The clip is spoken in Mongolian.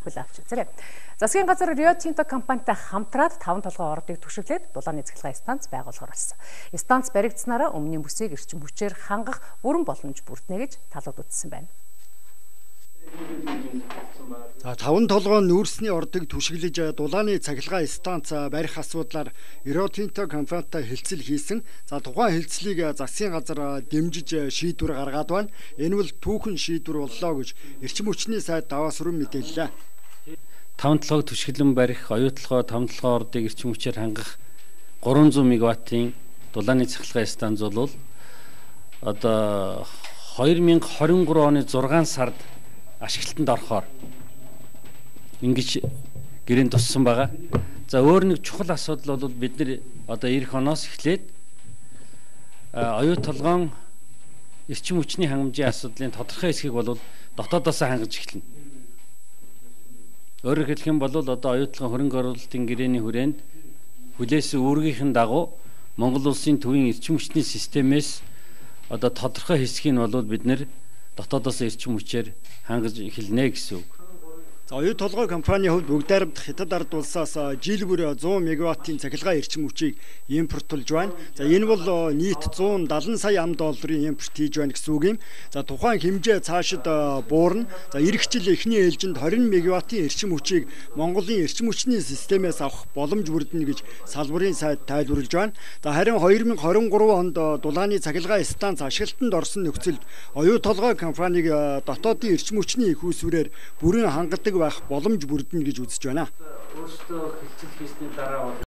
хөл авч үзээрэй. Засгийн газар Rio Tinto компанитай хамтраад 5 толгой ордыг түшиглээд дулааны цахилгаан станц байгуулахар болсон. Станц баригдсанаараа өмнөний бүсийг эрчим хүчээр хангах бүрэн боломж бүрднэ гэж талууд үзсэн байна. 5 толгой нүүрсний ордыг түшиглэж дулааны цахилгаан станц барих асуудлаар Rio Tinto компанитай хэлцэл хийсэн. Тухайн хэлцлийг засгийн газар дэмжиж шийдвэр гаргаад байна. Энэ бол түүхэн шийдвэр боллоо гэж эрчим хүчний сайд даваас руу мэдээллээ. 5 толгойг түшиглэн барих, оюутлогоо 5 толгой ордыг эрчим хүчээр хангах 300 мегаваттын дулааны цахилгаан станц бол одоо 2023 оны 6 сард ашиглалтанд орохоор ингэж гэрээнд туссан байгаа. За өөр нэг чухал асуудал бол бид нэр одоо эх оноос эхлээд оюу толгоон эрчим хүчний хангамжийн асуудлын тодорхой хэсгийг бол дотоодоос хангаж эхэлнэ. Өөрөөр хэлэх юм бол одоо оюутлогын хөрөнгө оруулалтын гэрээний хүрээнд хүлээсэн үүргийнхэн дагуу Монгол улсын төвийн эрчим хүчний системээс одоо тодорхой хэсгийг нь бол бид нэр дотоодоос эрчим хүчээр хангаж эхэлнэ гэсэн үг. Оюу толгой компани хувьд бүгдээрээ хятад ард улсаас жил бүр 100 мегаваттын цахилгаан эрчим хүчийг импортлж байна. За энэ бол нийт 170 сая $1 импорт хийж байна гэсэн үг юм. За тухайн хэмжээ цаашид буурна. За эх жил эхний ээлжинд 20 мегаваттын эрчим хүчийг Монголын эрчим хүчний системээс авах боломж бүрдэнэ гэж салбарын сайд тайлбарлаж байна. За харин 2023 онд дулааны цахилгаан станц ашиглалтанд орсон нөхцөлд оюу толгой компаниг дотоодын эрчим хүчний их үүсвэрээр бүрэн хангадаг байх боломж бүрдэнэ гэж үзэж байна. Өөртөө хэлцэл хийсний дараа